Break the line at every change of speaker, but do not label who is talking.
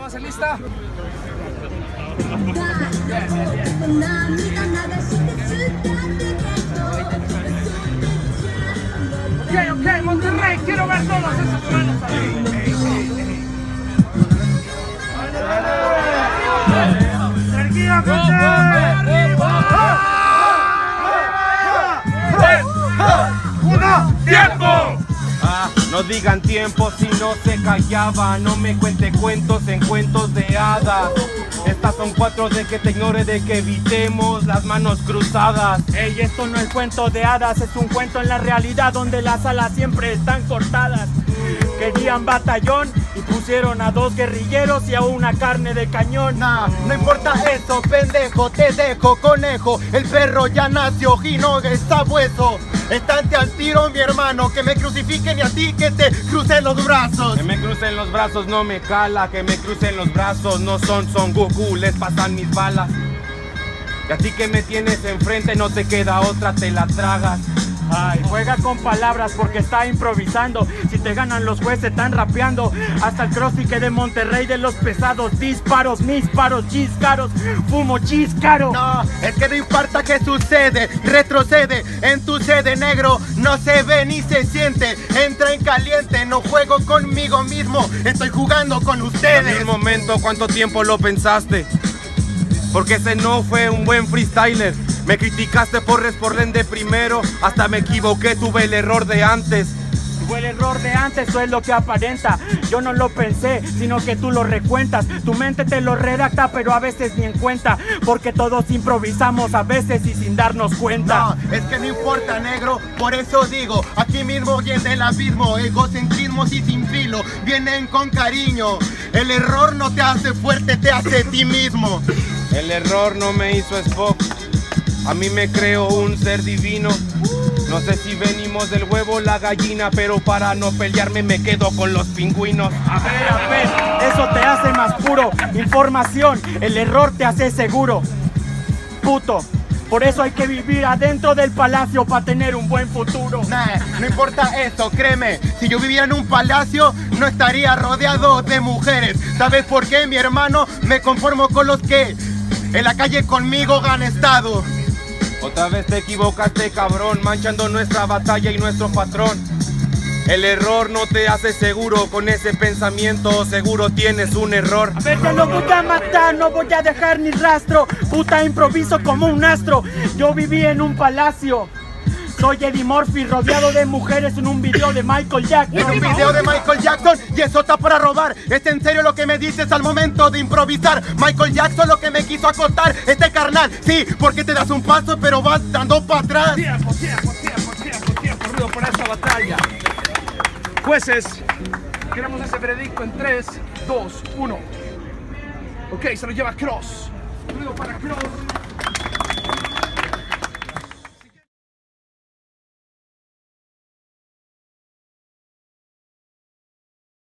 ¿Va a ser lista? Ok, Monterrey, quiero ver todas esas manos ahí.
¡Tiempo! No digan tiempo si no se callaba. No me cuente cuentos en cuentos de hadas. Estas son 4 de que te ignore, de que evitemos las manos cruzadas.
Ey, esto no es cuento de hadas, es un cuento en la realidad donde las alas siempre están cortadas. Querían batallón y pusieron a 2 guerrilleros y a una carne de cañón.
Nah, no importa eso, pendejo, te dejo, conejo. El perro ya nació, Gino está hueso. Estante al tiro, mi hermano, que me crucifiquen y a ti que te crucen los brazos.
Que me crucen los brazos no me cala, que me crucen los brazos no son Goku, les pasan mis balas. Y a ti que me tienes enfrente no te queda otra, te la tragas.
Ay, juega con palabras porque está improvisando. Si te ganan los jueces están rapeando. Hasta el CrossFit de Monterrey de los pesados. Disparos, mis paros, chiscaros. Fumo chiscaro.
No, es que no importa qué sucede, retrocede en tu sede, negro. No se ve ni se siente, entra en caliente. No juego conmigo mismo, estoy jugando con ustedes.
En un momento, ¿cuánto tiempo lo pensaste? Porque ese no fue un buen freestyler. Me criticaste por responder de primero. Hasta me equivoqué, tuve el error de antes.
Fue el error de antes, eso es lo que aparenta. Yo no lo pensé, sino que tú lo recuentas. Tu mente te lo redacta, pero a veces ni en cuenta. Porque todos improvisamos a veces y sin darnos cuenta.
No, es que no importa, negro, por eso digo, aquí mismo y en el abismo, egocentrismos y sin filo, vienen con cariño. El error no te hace fuerte, te hace ti mismo.
El error no me hizo Spock. A mí me creo un ser divino. No sé si venimos del huevo o la gallina, pero para no pelearme me quedo con los pingüinos.
A ver, eso te hace más puro. Información, el error te hace seguro. Puto, por eso hay que vivir adentro del palacio para tener un buen futuro.
Nah, no importa eso, créeme. Si yo viviera en un palacio, no estaría rodeado de mujeres. ¿Sabes por qué, mi hermano? Me conformo con los que en la calle conmigo han estado.
Otra vez te equivocaste, cabrón, manchando nuestra batalla y nuestro patrón. El error no te hace seguro, con ese pensamiento seguro tienes un error.
A ver, te lo voy a matar, no voy a dejar ni rastro. Puta, improviso como un astro. Yo viví en un palacio. Soy Eddie Murphy rodeado de mujeres en un video de Michael Jackson.
En un video de Michael Jackson y eso está para robar. ¿Es en serio lo que me dices al momento de improvisar? Michael Jackson lo que me quiso acotar, este carnal. Sí, porque te das un paso pero vas dando para atrás.
Tiempo, ruido para esta batalla. Jueces, queremos ese veredicto en 3, 2, 1. Ok, se lo lleva Cross. Ruido para Cross.